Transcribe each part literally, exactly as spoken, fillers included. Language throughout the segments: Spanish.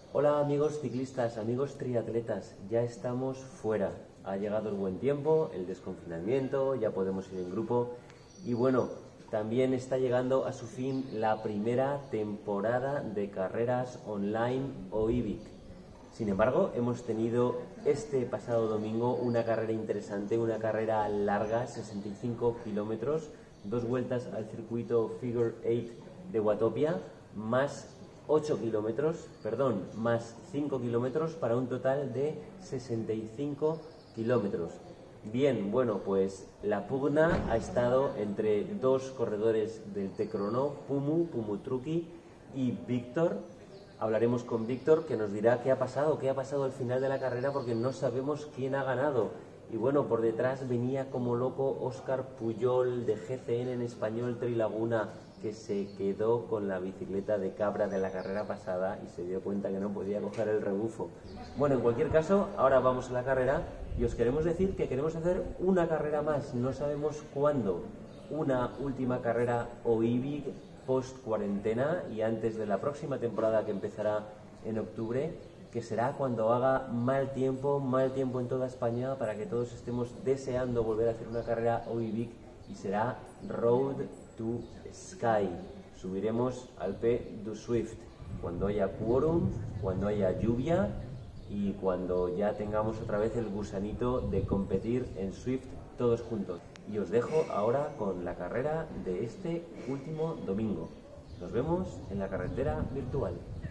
Hola amigos ciclistas, amigos triatletas, ya estamos fuera. Ha llegado el buen tiempo, el desconfinamiento, ya podemos ir en grupo y bueno, también está llegando a su fin la primera temporada de carreras online o I B I C. Sin embargo, hemos tenido este pasado domingo una carrera interesante, una carrera larga, sesenta y cinco kilómetros, dos vueltas al circuito Figure eight de Watopia, más ocho kilómetros, perdón, más cinco kilómetros para un total de sesenta y cinco kilómetros. Bien, bueno, pues la pugna ha estado entre dos corredores del Tecrono, Pumu, Pumutruki y Víctor. Hablaremos con Víctor, que nos dirá qué ha pasado, qué ha pasado al final de la carrera, porque no sabemos quién ha ganado. Y bueno, por detrás venía como loco Óscar Puyol de G C N en español Trilaguna, que se quedó con la bicicleta de cabra de la carrera pasada y se dio cuenta que no podía coger el rebufo. Bueno, en cualquier caso, ahora vamos a la carrera y os queremos decir que queremos hacer una carrera más, no sabemos cuándo, una última carrera o I B I C post cuarentena y antes de la próxima temporada que empezará en octubre, que será cuando haga mal tiempo, mal tiempo en toda España, para que todos estemos deseando volver a hacer una carrera o I B I C, y será Road to Sky. Subiremos al P du Swift cuando haya quórum, cuando haya lluvia y cuando ya tengamos otra vez el gusanito de competir en Swift todos juntos. Y os dejo ahora con la carrera de este último domingo. Nos vemos en la carretera virtual.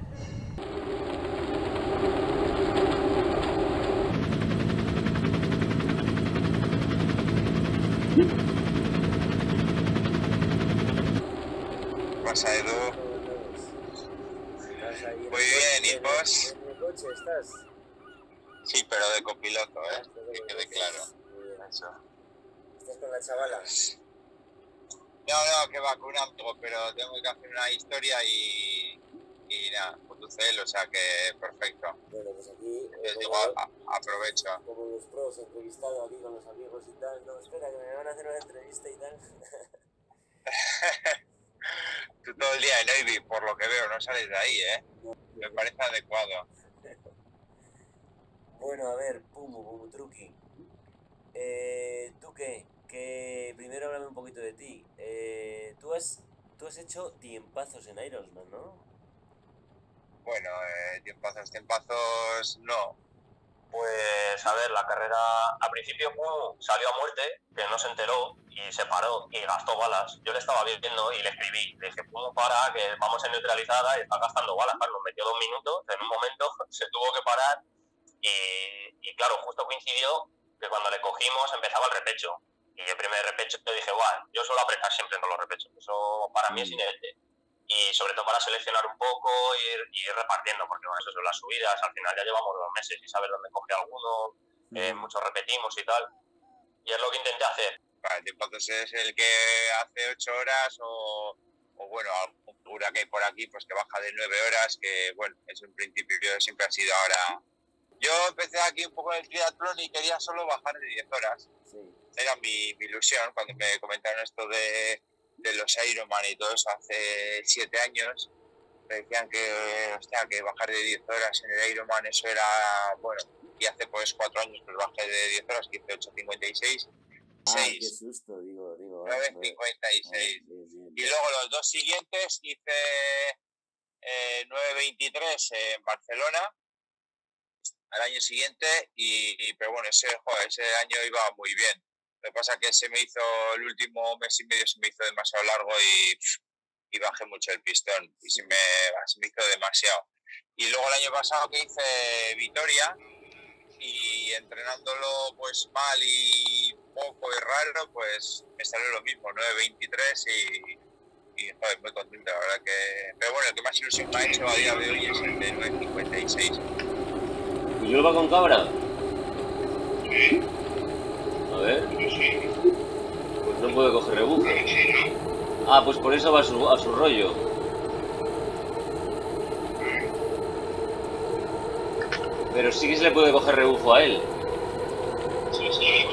¿Qué pasa, Edu? Muy bien, ¿y vos? ¿En el coche estás? Sí, pero de copiloto, ¿eh? Que quede claro. Eso. ¿Estás con la chavala? No, no, que va con un amigo, pero tengo que hacer una historia y, y nada, conduce él, o sea que perfecto. Bueno, pues aquí... Entonces eh, digo, como, a, aprovecho. como los pros, entrevistado aquí con los amigos y tal. No, espera, que me van a hacer una entrevista y tal. Tú todo el día en I B I, por lo que veo, no sales de ahí, ¿eh? Me parece adecuado. Bueno, a ver, Pumu, Pumutruki. Eh, ¿Tú qué? Que primero háblame un poquito de ti. Eh, tú has, tú has hecho tiempazos en Ironman, ¿no? Bueno, eh, tiempazos, tiempazos, no. Pues a ver, la carrera al principio Pumu salió a muerte, que no se enteró y se paró y gastó balas. Yo le estaba viendo y le escribí, le dije, Pumu, para, que vamos en neutralizada y está gastando balas. Claro, nos metió dos minutos, en un momento se tuvo que parar y, y claro, justo coincidió que cuando le cogimos empezaba el repecho. Y el primer repecho te dije, guau, yo suelo apretar siempre en todos los repechos, eso para mí es inherente. Y sobre todo para seleccionar un poco y ir, ir repartiendo, porque bueno, eso son las subidas, al final ya llevamos dos meses y sabes dónde coge alguno, mm. eh, muchos repetimos y tal, y es lo que intenté hacer. Vale, el tiempazos es el que hace ocho horas o, o bueno, algún figura que hay por aquí, pues que baja de nueve horas, que bueno, es un principio, siempre ha sido ahora. Yo empecé aquí un poco en el triatlón y quería solo bajar de diez horas. Sí. Era mi, mi ilusión cuando me comentaron esto de, de los Ironman y todo eso hace siete años. Me decían que, hostia, que bajar de diez horas en el Ironman eso era, bueno, y hace pues cuatro años pues bajé de diez horas, que hice ocho cincuenta y seis. Ah, seis. Qué susto, digo, digo. nueve cincuenta y seis. Ah, bien, bien, bien. Y luego los dos siguientes hice eh, nueve veintitrés en Barcelona al año siguiente, y, y pero bueno, ese, joder, ese año iba muy bien. Lo que pasa es que se me hizo, el último mes y medio se me hizo demasiado largo y, y bajé mucho el pistón y se me, se me hizo demasiado. Y luego el año pasado que hice Vitoria y entrenándolo pues mal y poco y raro, pues me salió lo mismo, nueve veintitrés y, y joder, muy contento, la verdad que... Pero bueno, el que más ilusión me ha hecho a día de hoy es el de nueve cincuenta y seis. ¿Y yo va con cabra? Sí. A ver. Sí. Pues no puede coger rebufo. Ah, pues por eso va a su, a su rollo. Pero sí que se le puede coger rebufo a él. Sí, sí,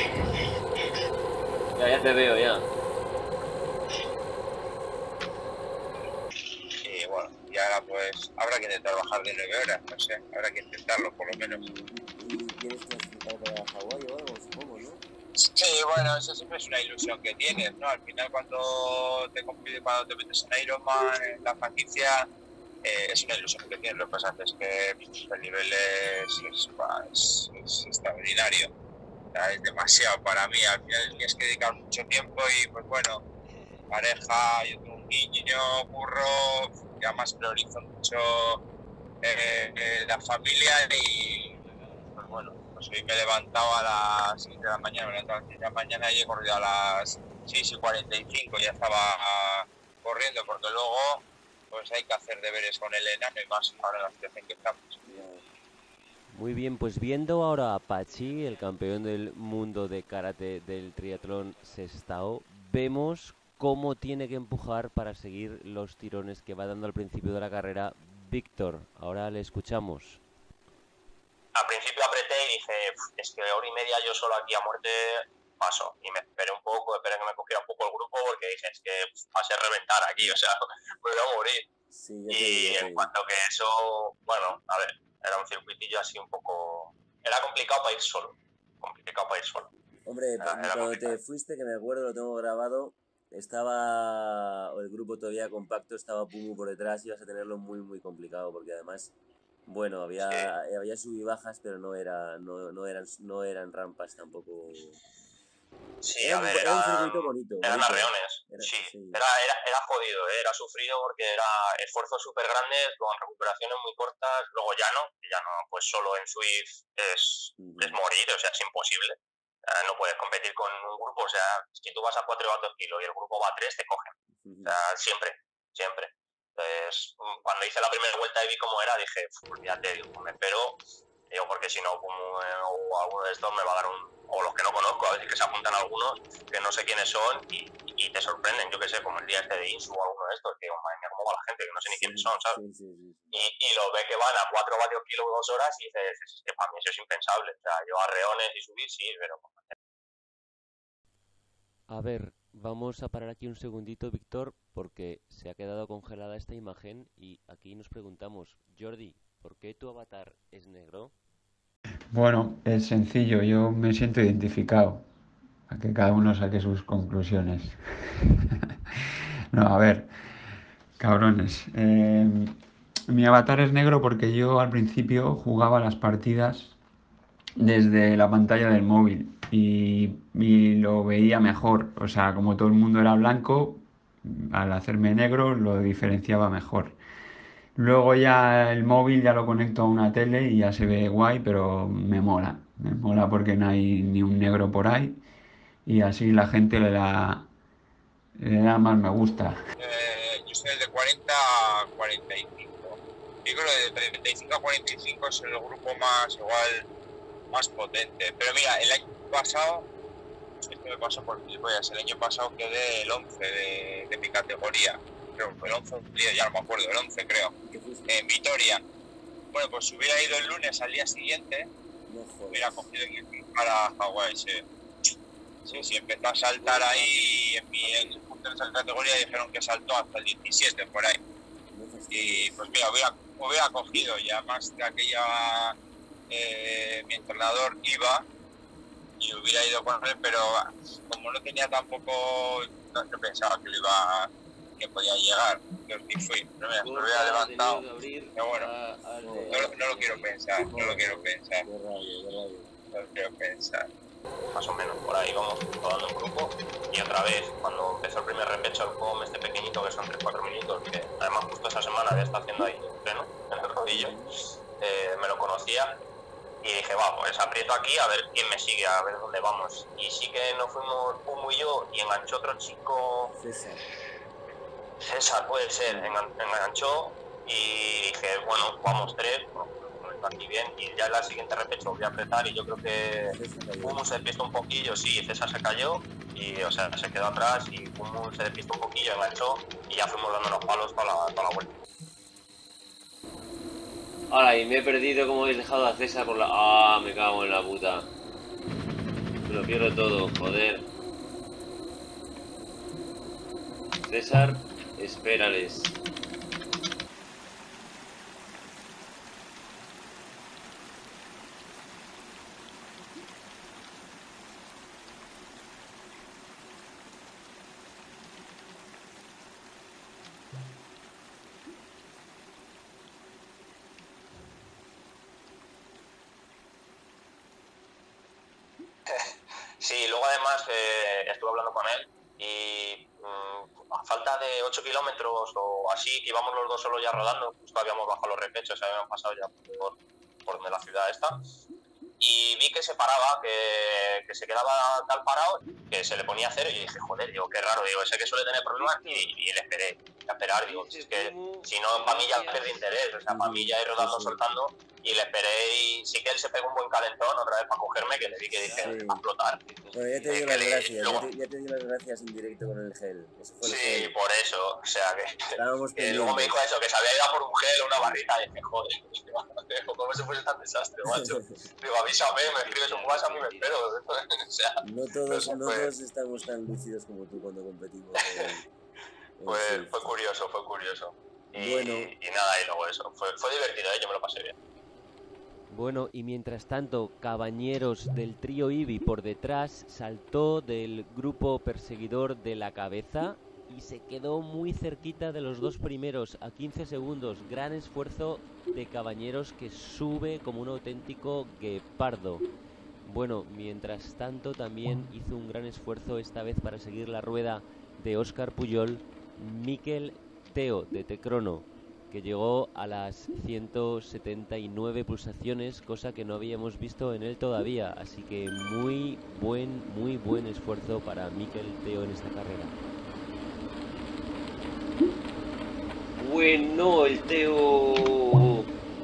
ya, ya te veo, ya. Y bueno, y ahora pues habrá habrá que intentar bajar de nueve horas, no sé, habrá que intentarlo por lo menos. ¿Y quieres clasificar para Hawái o algo, supongo, no? Sí, bueno, eso siempre es una ilusión que tienes, ¿no? Al final cuando te compites, cuando te metes en Ironman, en la franquicia, eh, es una ilusión que tienes. Lo que pasa es que el nivel es, es, es, es extraordinario, o sea, es demasiado para mí. Al final tienes que dedicar mucho tiempo y pues bueno, pareja, yo tengo un niño, curro, y además priorizo mucho eh, eh, la familia y pues bueno, pues hoy me he levantado a las seis de la mañana, me he levantado a las seis de la mañana y he corrido a las seis y cuarenta y cinco, ya estaba corriendo porque luego pues hay que hacer deberes con el enano y más ahora en la situación que estamos. Muy bien, pues viendo ahora a Pachi, el campeón del mundo de karate del triatlón Sestao, vemos cómo tiene que empujar para seguir los tirones que va dando al principio de la carrera Víctor. Ahora le escuchamos. Al principio apreté y dije, es que hora y media yo solo aquí a muerte paso. Y me esperé un poco, esperé que me cogiera un poco el grupo porque dije, es que pasé a reventar aquí, o sea, me voy a morir. Sí, y en cuanto que eso, bueno, a ver, era un circuitillo así un poco... Era complicado para ir solo, complicado para ir solo. Hombre, era, cuando era te complicado. fuiste, que me acuerdo, lo tengo grabado, estaba el grupo todavía compacto, estaba Pumu por detrás, ibas a tenerlo muy muy complicado porque además, bueno, había Sí. había sub y bajas, pero no era no, no eran no eran rampas tampoco. Sí, Era, a un, ver, era un eran, circuito bonito, eran bonito. arreones, Era, sí, sí. Era, era, era jodido, ¿eh? Era sufrido porque era esfuerzos súper grandes, con recuperaciones muy cortas, luego llano, que llano pues solo en Swift es, Uh-huh. es morir, o sea, es imposible. Uh, no puedes competir con un grupo, o sea, si tú vas a cuatro vatios kilo y el grupo va a tres, te cogen. Uh-huh. O sea, siempre, siempre. Entonces, cuando hice la primera vuelta y vi cómo era, dije, olvídate, digo, me espero, digo, porque si no, como eh, o alguno de estos me va a dar un... o los que no conozco, a veces que se apuntan algunos que no sé quiénes son y, y te sorprenden, yo que sé, como el día este de Insu o alguno de estos, que digo, madre mía, cómo va la gente, que no sé ni Sí, quiénes son, ¿sabes? sí, sí, sí. Y, y los ve que van a cuatro vatios kilo dos horas y dices, es que para mí eso es impensable, o sea, yo arreones y subir, sí, pero... A ver, vamos a parar aquí un segundito, Víctor, porque se ha quedado congelada esta imagen y aquí nos preguntamos, Jordi, ¿por qué tu avatar es negro? Bueno, es sencillo, yo me siento identificado, a que cada uno saque sus conclusiones. No, a ver, cabrones, eh, mi avatar es negro porque yo al principio jugaba las partidas desde la pantalla del móvil y, y lo veía mejor, o sea, como todo el mundo era blanco, al hacerme negro lo diferenciaba mejor. Luego ya el móvil ya lo conecto a una tele y ya se ve guay, pero me mola. Me mola porque no hay ni un negro por ahí y así la gente le da, le da más me gusta. Eh, yo soy el de cuarenta a cuarenta y cinco. Yo creo que de treinta y cinco a cuarenta y cinco es el grupo más igual, más potente. Pero mira, el año pasado, esto me pasó por gilipollas, el año pasado quedé el once de, de mi categoría. Creo que el once, ya no me acuerdo, el once creo, en Vitoria. Bueno, pues si hubiera ido el lunes al día siguiente, No hubiera cogido el para Hawái, sí. Sí, sí, empezó a saltar ahí en mi en el punto de esa categoría dijeron que saltó hasta el diecisiete por ahí. Y pues mira, hubiera, hubiera cogido y además de aquella eh, mi entrenador iba y hubiera ido con él, pero como no tenía tampoco, no, no pensaba que lo iba que podía llegar, yo sí fui, pero mira, se lo hubiera levantado, pero bueno, no, no lo quiero pensar, no lo quiero pensar, no lo quiero pensar. Más o menos, por ahí vamos rodando un grupo y otra vez, cuando empezó el primer repecho, el juego este pequeñito que son tres cuatro minutos, que además justo esa semana ya está haciendo ahí un pleno en el rodillo, eh, me lo conocía y dije, va, pues aprieto aquí a ver quién me sigue, a ver dónde vamos. Y sí que nos fuimos Pumu y yo y enganchó otro chico, César, César puede ser, enganchó y dije, bueno, vamos tres, bueno, aquí bien, y ya en la siguiente repecho voy a apretar y yo creo que Pumu se despistó un poquillo, sí, César se cayó y o sea, se quedó atrás y Pumu se despistó un poquillo, enganchó y ya fuimos dando los palos toda la, toda la vuelta. Ahora, y me he perdido como habéis dejado a César por la... Ah, me cago en la puta. Me lo pierdo todo, joder. César, espérales. hablando con él y mmm, a falta de ocho kilómetros o así, íbamos los dos solos ya rodando, justo habíamos bajado los repechos, habíamos pasado ya por, por donde la ciudad está. Y vi que se paraba, que, que se quedaba tal parado, que se le ponía cero y yo dije, joder, digo, qué raro, digo, ese que suele tener problemas y, y le esperé, a esperar, digo, si es que si no, para mí ya pierde interés, o sea, para mí ya ir rodando, soltando y le esperé y sí que él se pegó un buen calentón otra vez para cogerme, que le vi que dije, Sí. a explotar. Bueno, ya te Eh, dio que las le- gracias, luego- ya te, ya te di las gracias en directo con el gel. Eso fue el Sí, gel. por eso, o sea, que, Estábamos que luego me pendientes. dijo eso, que se había ido a por un gel o una barrita y dije, joder, ¿cómo se fuese tan desastre, macho? Digo, avísame, me escribes un WhatsApp y me espero. O sea, No todos, no no fue, todos estamos tan lúcidos como tú cuando competimos en, en fue, Swift. fue curioso, fue curioso. Y, Bueno. y nada, y luego eso, fue, fue divertido, ¿eh? Yo me lo pasé bien. Bueno, y mientras tanto, Cabañeros del trío Ibi por detrás saltó del grupo perseguidor de la cabeza y se quedó muy cerquita de los dos primeros a quince segundos. Gran esfuerzo de Cabañeros, que sube como un auténtico guepardo. Bueno, mientras tanto también hizo un gran esfuerzo esta vez para seguir la rueda de Óscar Puyol, Mikel Teo de Tecrono, que llegó a las ciento setenta y nueve pulsaciones, cosa que no habíamos visto en él todavía. Así que muy buen, muy buen esfuerzo para Mikel Teo en esta carrera. Bueno, el Teo...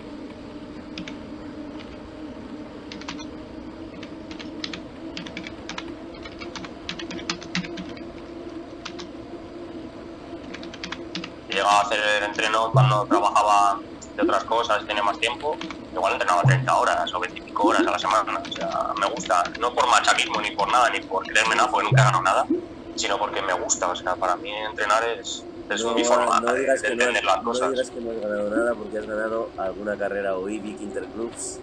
Llegaba a hacer el entreno cuando trabajaba de otras cosas, tenía más tiempo. Igual entrenaba treinta horas o veinticinco horas a la semana. O sea, me gusta, no por machaquismo ni por nada, ni por creerme nada, porque nunca he ganado nada, sino porque me gusta. O sea, para mí entrenar es, es No, mi forma no de, digas de que no, entender has, las no cosas. digas que no has ganado nada porque has ganado alguna carrera o Ibi Interclubs.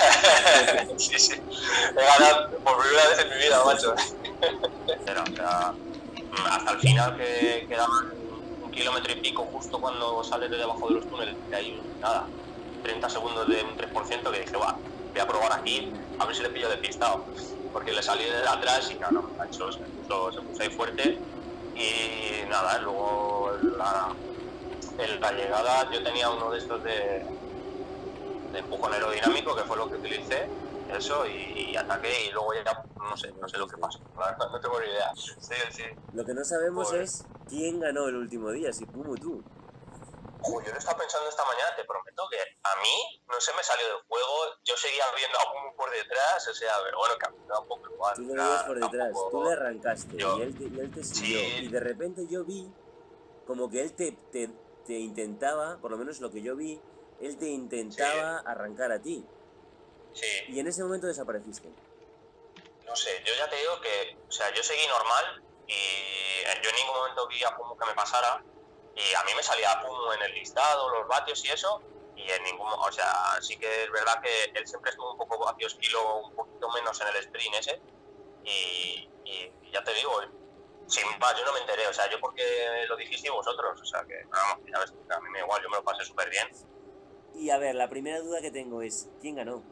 Sí, sí. He ganado por primera vez en mi vida, macho. Pero, o sea, hasta el final que quedaban un kilómetro y pico justo cuando sales de debajo de los túneles, que hay nada, treinta segundos de un tres por ciento, que dije, va, voy a probar aquí, a ver si le pillo despistado. Porque le salí de atrás y claro, macho, se puso, se puso ahí fuerte y nada, luego la, en la llegada yo tenía uno de estos de, de empujón aerodinámico, que fue lo que utilicé, eso, y, y ataqué y luego ya no sé, no sé lo que pasó, la verdad, no tengo ni idea. Sí, sí. Lo que no sabemos Pues- es quién ganó el último día, si Pumu o tú. Ojo, yo lo estaba pensando esta mañana, te prometo que a mí no se me salió del juego, yo seguía viendo a Pumu por detrás, o sea, pero bueno, que a mí me da un poco igual. Tú lo nada, veías por detrás, tampoco- tú le arrancaste yo- y, él te, y él te siguió. Sí. Y de repente yo vi como que él te, te, te intentaba, por lo menos lo que yo vi, él te intentaba arrancar a ti. Sí. Y en ese momento desapareciste. No sé, yo ya te digo que, o sea, yo seguí normal y yo en ningún momento vi a Pumu que me pasara y a mí me salía Pumu en el listado, los vatios y eso, y en ningún, o sea, sí que es verdad que él siempre estuvo un poco vacío esquilo, un poquito menos en el sprint ese, y, y ya te digo, sin más, yo no me enteré, o sea, yo porque lo dijisteis vosotros, o sea, que vamos, ya ves, a mí me da igual, yo me lo pasé súper bien. Y a ver, la primera duda que tengo es, ¿quién ganó?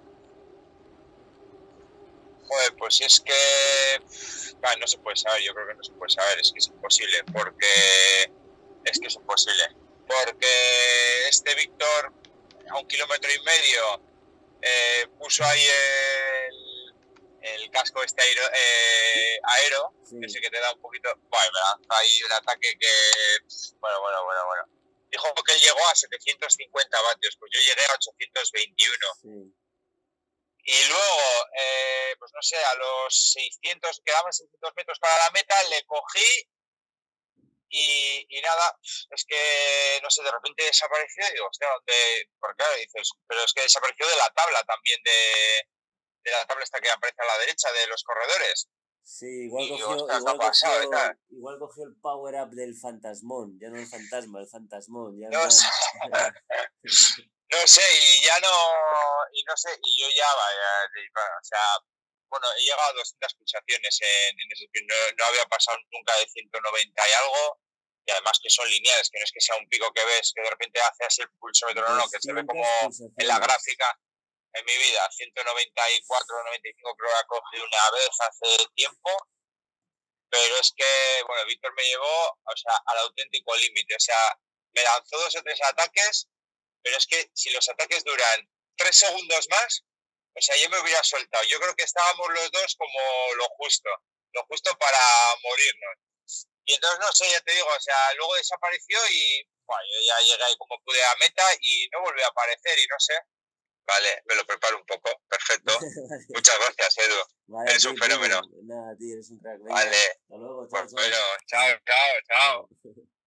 Joder, pues es que bah, no se puede saber, yo creo que no se puede saber, es que es imposible, porque es que es imposible, porque este Víctor a un kilómetro y medio eh, puso ahí el, el casco este aero, eh, aero Sí. que sí que te da un poquito, bueno, me lanza ahí un ataque que, bueno, bueno, bueno, bueno. Dijo que él llegó a setecientos cincuenta vatios, pues yo llegué a ochocientos veintiuno. Sí. Y luego, eh, pues no sé, a los seiscientos, quedaban seiscientos metros para la meta, le cogí y, y nada, es que, no sé, de repente desapareció y digo, hostia, ¿dónde? Porque claro, dices, pero es que desapareció de la tabla también, de, de la tabla esta que aparece a la derecha de los corredores. Sí, igual Y, cogió, ostras, igual, ¿qué ha pasado y cogió, tal? igual cogió el power up del fantasmón, ya no el fantasma, el fantasmón. Ya en No plan- sé. No sé, y ya no, y no sé, y yo ya, vaya, o sea, bueno, he llegado a doscientas pulsaciones en, en ese sprint, no, no había pasado nunca de ciento noventa y algo, y además que son lineales, que no es que sea un pico que ves, que de repente hace así el pulsómetro, no, no, que se ve como doscientas en la pulsaciones. gráfica, en mi vida, ciento noventa y cuatro, noventa y cinco creo que ha cogido una vez hace tiempo, pero es que, bueno, Víctor me llevó, o sea, al auténtico límite, o sea, me lanzó dos o tres ataques, pero es que si los ataques duran tres segundos más, o sea, yo me hubiera soltado. Yo creo que estábamos los dos como lo justo, lo justo para morirnos. Y entonces, no sé, ya te digo, o sea, luego desapareció y bueno, yo ya llegué ahí como pude a meta y no volvió a aparecer y no sé. Vale, me lo preparo un poco, perfecto. Vale. Muchas gracias, Edu. Vale, Eres tío, un fenómeno. tío. Nada, tío, eres un crack. Venga, Vale, hasta luego, chao, pues chao. bueno, chao, chao, chao. Chao.